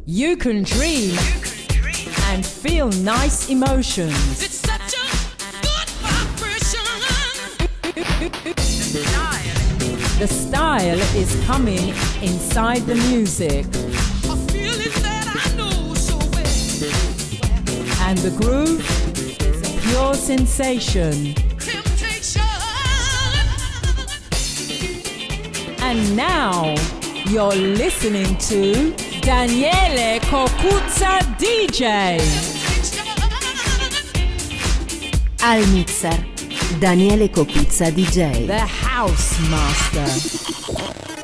You can dream and feel nice emotions. It's such a good vibration. The style is coming inside the music. A feeling that I know so well. And the groove is a pure sensation. Temptation. And now you're listening to Daniele Cocuzza DJ. Al mixer, Daniele Cocuzza DJ. The House Master.